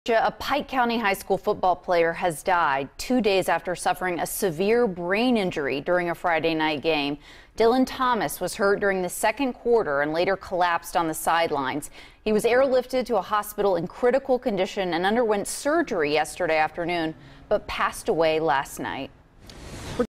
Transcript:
A Pike County High School football player has died 2 days after suffering a severe brain injury during a Friday night game. Dylan Thomas was hurt during the second quarter and later collapsed on the sidelines. He was airlifted to a hospital in critical condition and underwent surgery yesterday afternoon, but passed away last night.